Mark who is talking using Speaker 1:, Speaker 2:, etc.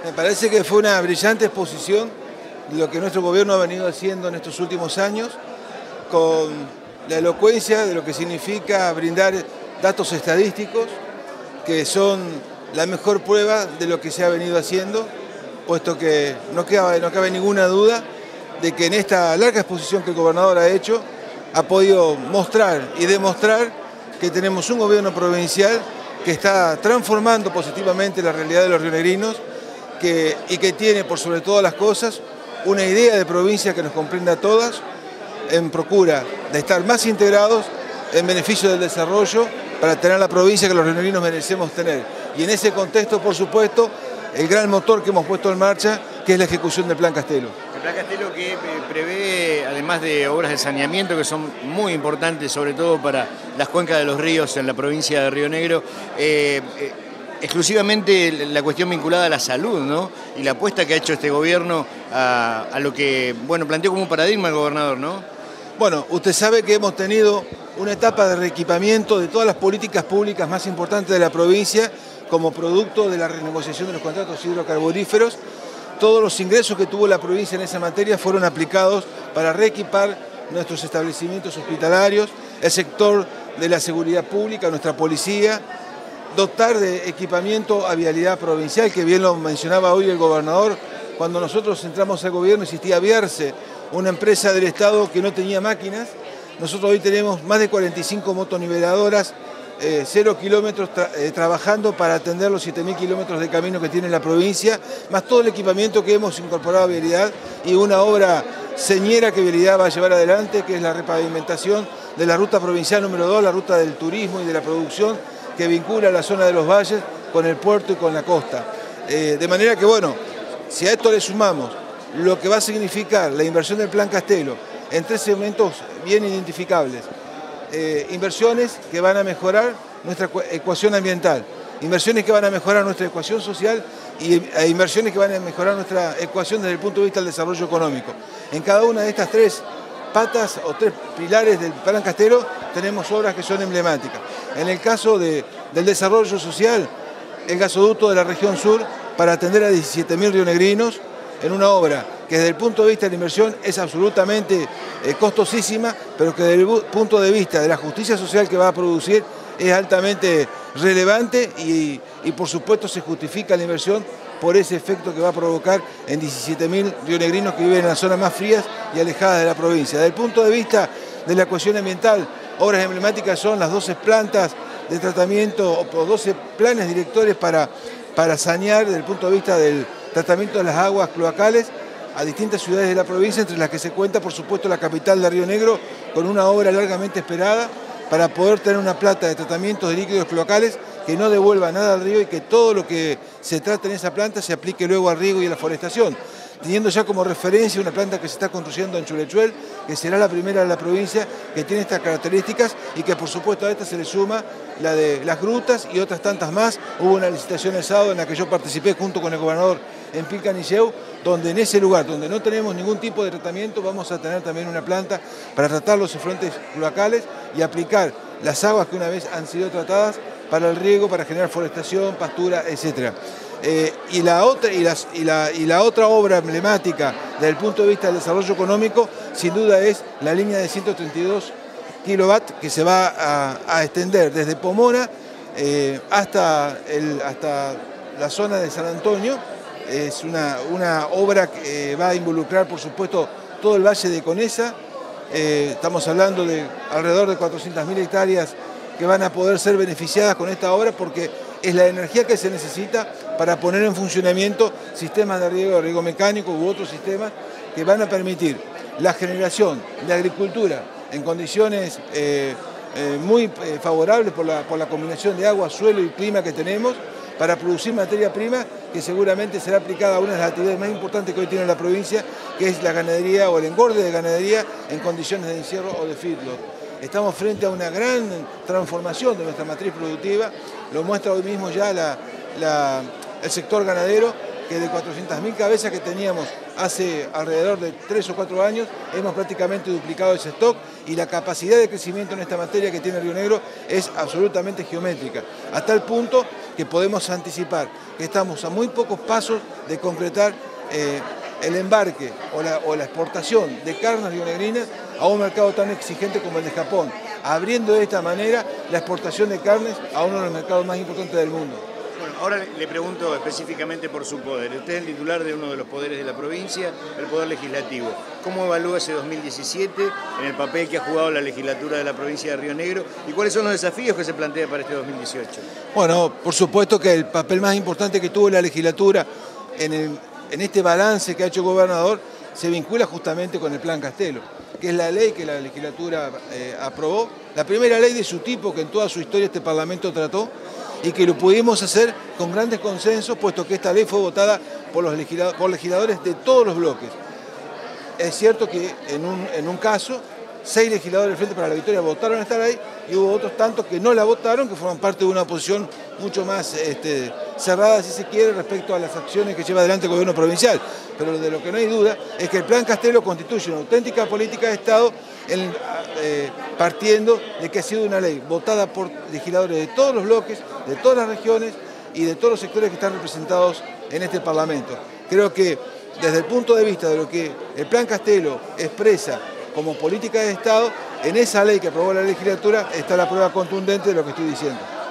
Speaker 1: Me parece que fue una brillante exposición de lo que nuestro gobierno ha venido haciendo en estos últimos años, con la elocuencia de lo que significa brindar datos estadísticos, que son la mejor prueba de lo que se ha venido haciendo, puesto que no cabe ninguna duda de que en esta larga exposición que el gobernador ha hecho, ha podido mostrar y demostrar que tenemos un gobierno provincial que está transformando positivamente la realidad de los rionegrinos y que tiene, por sobre todas las cosas, una idea de provincia que nos comprenda a todas, en procura de estar más integrados en beneficio del desarrollo para tener la provincia que los rionegrinos merecemos tener. Y en ese contexto, por supuesto, el gran motor que hemos puesto en marcha, que es la ejecución del Plan Castelo.
Speaker 2: El Plan Castelo que prevé, además de obras de saneamiento que son muy importantes, sobre todo para las cuencas de los ríos en la provincia de Río Negro, exclusivamente la cuestión vinculada a la salud, ¿no? Y la apuesta que ha hecho este gobierno a lo que, bueno, planteó como un paradigma el gobernador, ¿no?
Speaker 1: Bueno, usted sabe que hemos tenido una etapa de reequipamiento de todas las políticas públicas más importantes de la provincia como producto de la renegociación de los contratos hidrocarburíferos. Todos los ingresos que tuvo la provincia en esa materia fueron aplicados para reequipar nuestros establecimientos hospitalarios, el sector de la seguridad pública, nuestra policía, dotar de equipamiento a vialidad provincial, que bien lo mencionaba hoy el gobernador. Cuando nosotros entramos al gobierno existía Viarse, una empresa del Estado que no tenía máquinas. Nosotros hoy tenemos más de 45 motoniveladoras, 0 kilómetros trabajando para atender los 7.000 kilómetros de camino que tiene la provincia, más todo el equipamiento que hemos incorporado a Vialidad y una obra señera que Vialidad va a llevar adelante, que es la repavimentación de la ruta provincial número 2, la ruta del turismo y de la producción, que vincula la zona de los valles con el puerto y con la costa. De manera que, bueno, si a esto le sumamos lo que va a significar la inversión del Plan Castelo en 3 segmentos bien identificables, inversiones que van a mejorar nuestra ecuación ambiental, inversiones que van a mejorar nuestra ecuación social e inversiones que van a mejorar nuestra ecuación desde el punto de vista del desarrollo económico. En cada una de estas 3 patas o 3 pilares del Plan Castelo tenemos obras que son emblemáticas. En el caso del desarrollo social, el gasoducto de la región sur para atender a 17.000 rionegrinos en una obra que desde el punto de vista de la inversión es absolutamente costosísima, pero que desde el punto de vista de la justicia social que va a producir es altamente relevante y por supuesto se justifica la inversión por ese efecto que va a provocar en 17.000 rionegrinos que viven en las zonas más frías y alejadas de la provincia. Desde el punto de vista de la cuestión ambiental, obras emblemáticas son las 12 plantas de tratamiento o 12 planes directores para sanear desde el punto de vista del tratamiento de las aguas cloacales a distintas ciudades de la provincia, entre las que se cuenta, por supuesto, la capital de Río Negro, con una obra largamente esperada para poder tener una planta de tratamiento de líquidos cloacales que no devuelva nada al río y que todo lo que se trate en esa planta se aplique luego al riego y a la forestación, teniendo ya como referencia una planta que se está construyendo en Chulechuel, que será la primera de la provincia que tiene estas características y que por supuesto a esta se le suma la de las grutas y otras tantas más. Hubo una licitación el sábado en la que yo participé junto con el gobernador en Pilcanilleu, donde en ese lugar, donde no tenemos ningún tipo de tratamiento, vamos a tener también una planta para tratar los efluentes cloacales y aplicar las aguas que una vez han sido tratadas para el riego, para generar forestación, pastura, etc. Y la otra obra emblemática desde el punto de vista del desarrollo económico, sin duda es la línea de 132 kilovatios que se va a extender desde Pomona hasta la zona de San Antonio. Es una obra que va a involucrar, por supuesto, todo el valle de Conesa. Estamos hablando de alrededor de 400.000 hectáreas que van a poder ser beneficiadas con esta obra porque es la energía que se necesita para poner en funcionamiento sistemas de riego mecánico u otros sistemas que van a permitir la generación de agricultura en condiciones muy favorables por la combinación de agua, suelo y clima que tenemos, para producir materia prima que seguramente será aplicada a una de las actividades más importantes que hoy tiene la provincia, que es la ganadería o el engorde de ganadería en condiciones de encierro o de feedlot. Estamos frente a una gran transformación de nuestra matriz productiva, lo muestra hoy mismo ya el sector ganadero, que de 400.000 cabezas que teníamos hace alrededor de 3 o 4 años, hemos prácticamente duplicado ese stock y la capacidad de crecimiento en esta materia que tiene Río Negro es absolutamente geométrica, hasta el punto que podemos anticipar que estamos a muy pocos pasos de concretar el embarque o la exportación de carnes rionegrinas a un mercado tan exigente como el de Japón, abriendo de esta manera la exportación de carnes a uno de los mercados más importantes del mundo.
Speaker 2: Bueno, ahora le pregunto específicamente por su poder. Usted es el titular de uno de los poderes de la provincia, el Poder Legislativo. ¿Cómo evalúa ese 2017 en el papel que ha jugado la legislatura de la provincia de Río Negro y cuáles son los desafíos que se plantean para este 2018?
Speaker 1: Bueno, por supuesto que el papel más importante que tuvo la legislatura en este balance que ha hecho el gobernador se vincula justamente con el Plan Castelo, que es la ley que la legislatura aprobó, la primera ley de su tipo que en toda su historia este Parlamento trató, y que lo pudimos hacer con grandes consensos, puesto que esta ley fue votada por legisladores de todos los bloques. Es cierto que en un caso, 6 legisladores del Frente para la Victoria votaron esta ley y hubo otros tantos que no la votaron, que forman parte de una oposición mucho más cerrada, si se quiere, respecto a las acciones que lleva adelante el gobierno provincial. Pero de lo que no hay duda es que el Plan Castelo constituye una auténtica política de Estado partiendo de que ha sido una ley votada por legisladores de todos los bloques, de todas las regiones y de todos los sectores que están representados en este Parlamento. Creo que desde el punto de vista de lo que el Plan Castelo expresa como política de Estado, en esa ley que aprobó la legislatura está la prueba contundente de lo que estoy diciendo.